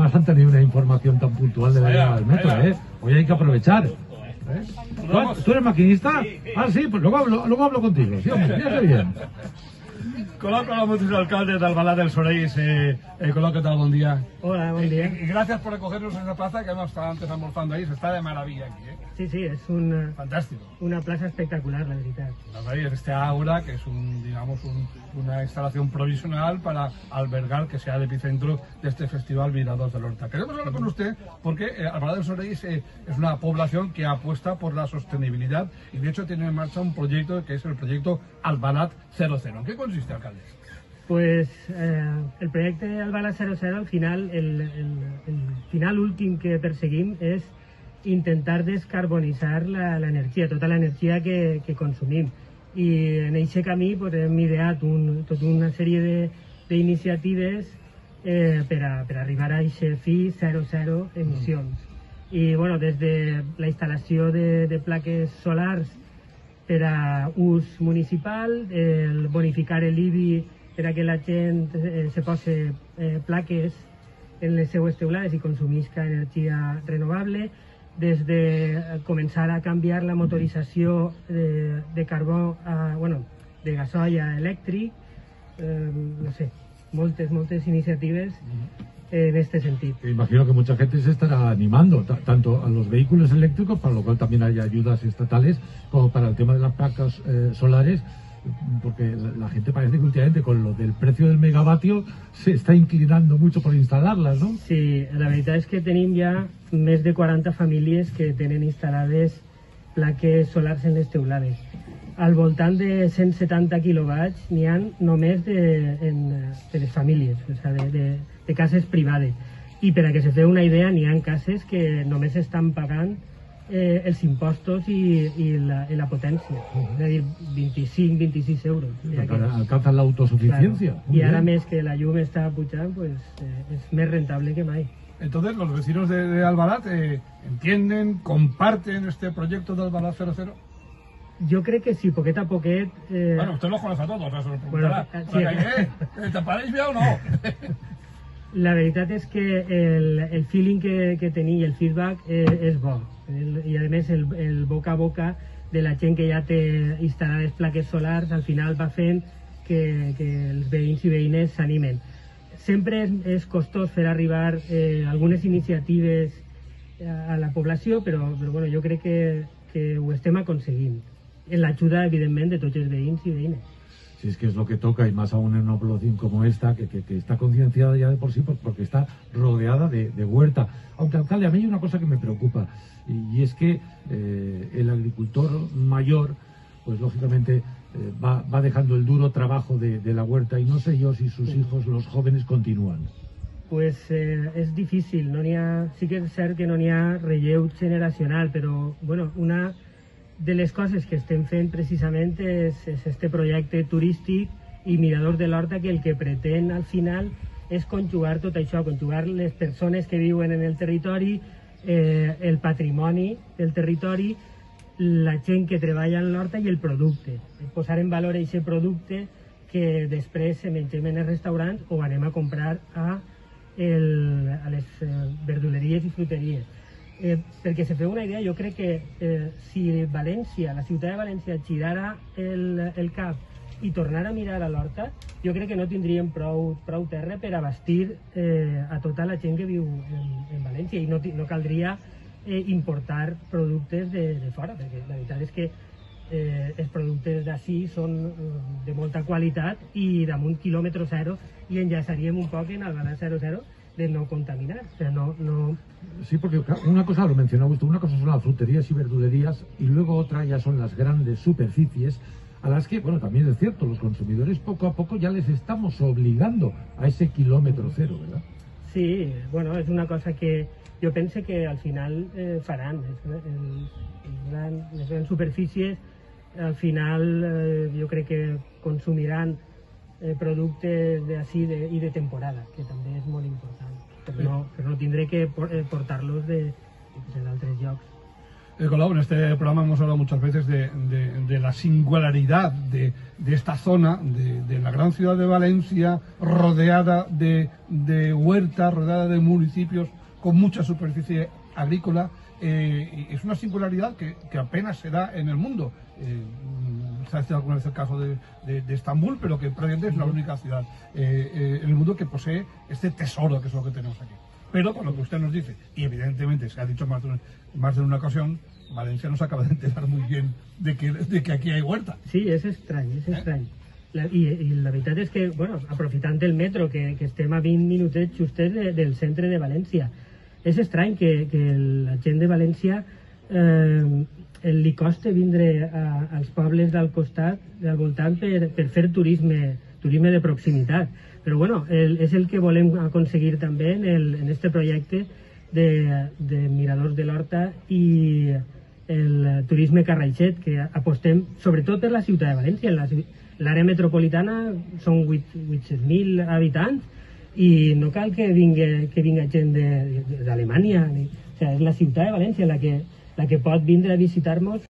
han tenido una información tan puntual de la llegada del metro, ¿eh? Hoy hay que aprovechar. ¿Tú eres maquinista? Ah, sí, pues luego hablo contigo. Sí, hombre, fíjate bien. Col·loca amb el alcalde d'Albalat dels Sorells. Col·loca, ¿qué tal? Buen día. Hola, buen día. Y gracias por acogernos en esa plaza que hemos estado antes almorzando ahí. Se está de maravilla aquí, ¿eh? Sí, sí, es Fantástico. una plaza espectacular, la verdad. Es este aula, que es una instalación provisional para albergar que sea el epicentro de este festival Miradors del Horta. Queremos hablar con usted porque Albalat dels Sorells es una población que apuesta por la sostenibilidad y de hecho tiene en marcha un proyecto que es el proyecto Albalat 00. ¿En qué consiste, alcalde? Pues el proyecte Albalat 00, al final, el final últim que perseguim és intentar descarbonitzar l'energia, tota l'energia que consumim. I en aquest camí pues, hem ideat tota una sèrie d'iniciatives per arribar a aquest fi 00 emissions. I bueno, des de la instal·lació de plaques solars per a ús municipal, el bonificar l'IBI per a que la gent se posi plaques en les seues teulades i consumisca energia renovable, des de començar a canviar la motorització de carbó de gasoil a elèctric, no sé, moltes iniciatives en este sentido. Imagino que mucha gente se estará animando, tanto a los vehículos eléctricos, para lo cual también hay ayudas estatales, como para el tema de las placas solares, porque la gente parece que últimamente con lo del precio del megavatio se está inclinando mucho por instalarlas, ¿no? Sí, la veritat és que tenim ja més de 40 famílies que tenen instal·lades plaques solars en les teulades. Al voltant de 170 quilowatts n'hi ha només de les famílies, o sigui, de cases privades. I per a que se feu una idea, n'hi ha cases que només estan pagant els impostos i la potència, és a dir, 25-26 euros. Alcanzan la autosuficiencia. Claro. Y ahora més que la llum està pujant, pues es més rentable que mai. Entonces, los vecinos de Albalat entienden, comparten este proyecto de Albalat 00. Yo creo que sí, poquet a poquet... Bueno, usted los conoce a todos, se lo preguntará. Bueno, sí. ¿Te paréis bien o no? La veritat és que el feeling que tenia i el feedback és bo. I a més el boca a boca de la gent que ja té instal·lades plaques solars al final va fent que els veïns i veïnes s'animen. Sempre és costós fer arribar algunes iniciatives a la població, però bueno, jo crec que ho estem aconseguint, en l'ajuda evidentment de tots els veïns i veïnes. Si es que es lo que toca, y más aún en una población como esta, que está concienciada ya de por sí, porque está rodeada de huerta. Aunque, alcalde, a mí hay una cosa que me preocupa, y es que el agricultor mayor, pues lógicamente va dejando el duro trabajo de la huerta, y no sé yo si sus hijos, los jóvenes, continúan. Pues és difícil, sí que és cert que no n'hi ha relleu generacional, però bueno, una de les coses que estem fent precisament és este projecte turístic i Miradors de l'Horta, que el que pretén al final és conjugar tot això, conjugar les persones que viuen en el territori, el patrimoni del territori, la gent que treballa en l'horta i el producte. Posar en valor aquest producte que després mengem en els restaurants o anem a comprar a les verduleries i fruteries. Perquè se feu una idea, jo crec que si València, la ciutat de València, girara el cap i tornara a mirar a l'horta, jo crec que no tindríem prou terra per abastir a tota la gent que viu en València i no caldria importar productes de fora, perquè la veritat és que els productes d'ací són de molta qualitat i damunt quilòmetre zero, i enllaçaríem un poc en Albalat 00 de no contaminar, o sea, no... Sí, porque una cosa, lo mencionaba usted, una cosa son las fruterías y verdulerías y luego otra ya son las grandes superficies a las que, bueno, también es cierto, los consumidores poco a poco ya les estamos obligando a ese kilómetro cero, ¿verdad? Sí, bueno, és una cosa que jo pense que al final faran. Les grans superfícies al final jo crec que consumiran productes d'ací i de temporada, que també és molt important, però no tindré que portar-los d'altres llocs. Colau, en este programa hemos hablado muchas veces de la singularidad de esta zona, de la gran ciudad de Valencia, rodeada de huertas, rodeada de municipios con mucha superficie agrícola. Y es una singularidad que apenas se da en el mundo. Se ha hecho alguna vez el caso de Estambul, pero que probablemente es la única ciudad en el mundo que posee este tesoro, que es lo que tenemos aquí. Pero con lo que usted nos dice, y evidentemente se ha dicho más de una ocasión, Valencia no se acaba de enterar muy bien de que aquí hay huerta. Sí, és estrany, és estrany. I la veritat és que, bueno, aprofitant del metro, que estem a 20 minutets justets del centre de València, és estrany que la gent de València li costa vindre als pobles del costat, del voltant, per fer turisme de proximitat. Però bueno, és el que volem aconseguir també en este projecte de Miradors de l'Horta i el turisme carraixet, que apostem sobretot per la ciutat de València. L'àrea metropolitana són 800.000 habitants i no cal que vinga gent d'Alemanya. O sigui, és la ciutat de València la que pot vindre a visitar-nos